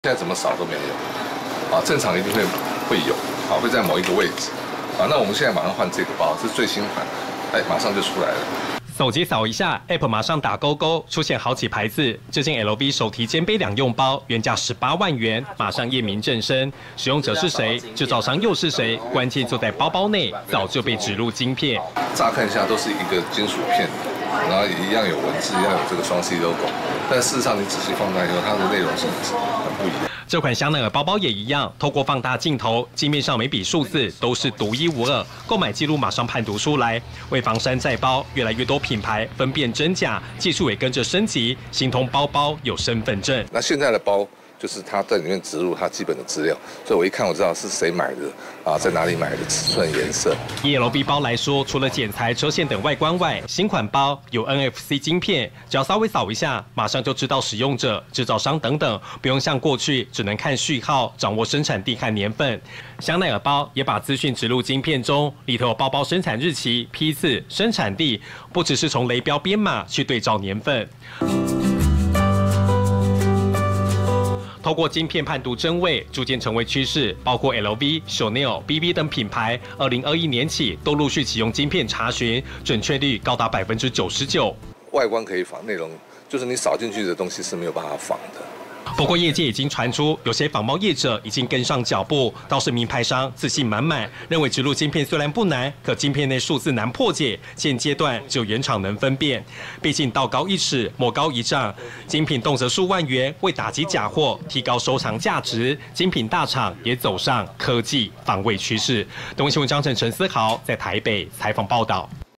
现在怎么扫都没有，正常一定会有，会在某一个位置，那我们现在马上换这个包，是最新款，马上就出来了。 手机扫一下 ，App 马上打勾勾，出现好几排字。这件 LV 手提肩背2用包，原价18万元，马上验明正身。使用者是谁？制造商又是谁？关键就在包包内，早就被植入晶片。 乍看一下都是一个金属片，然后也一样有文字，一样有这个双 C logo， 但事实上你仔细放大以后，它的内容是很不一样。 这款香奈儿包包也一样，透过放大镜头，镜面上每笔数字都是独一无二，购买记录马上判读出来。为防山寨包，越来越多品牌分辨真假，技术也跟着升级，形同包包有身份证。 那现在的包就是它在里面植入它基本的资料，所以我一看我知道是谁买的在哪里买的，尺寸、颜色。 以 LV 包来说，除了剪裁、车线等外观外，新款包有 NFC 晶片，只要稍微扫一下，马上就知道使用者、制造商等等，不用像过去只能看序号、掌握生产地和年份。香奈儿包也把资讯植入晶片中，里头有包包生产日期、批次、生产地，不只是从雷标编码去对照年份。透过晶片判读真伪，逐渐成为趋势。包括 LV、Chanel、BB 等品牌，2021年起都陆续启用晶片查询，准确率高达99%。 外观可以仿，内容就是你扫进去的东西是没有办法仿的。 不过业界已经传出，有些仿冒业者已经跟上脚步，倒是名牌商自信满满，认为植入晶片虽然不难，可晶片内数字难破解，现阶段只有原厂能分辨。毕竟道高1尺，魔高1丈，精品动辄数万元，为打击假货，提高收藏价值，精品大厂也走上科技防卫趋势。东新闻张晨、陈思豪在台北采访报道。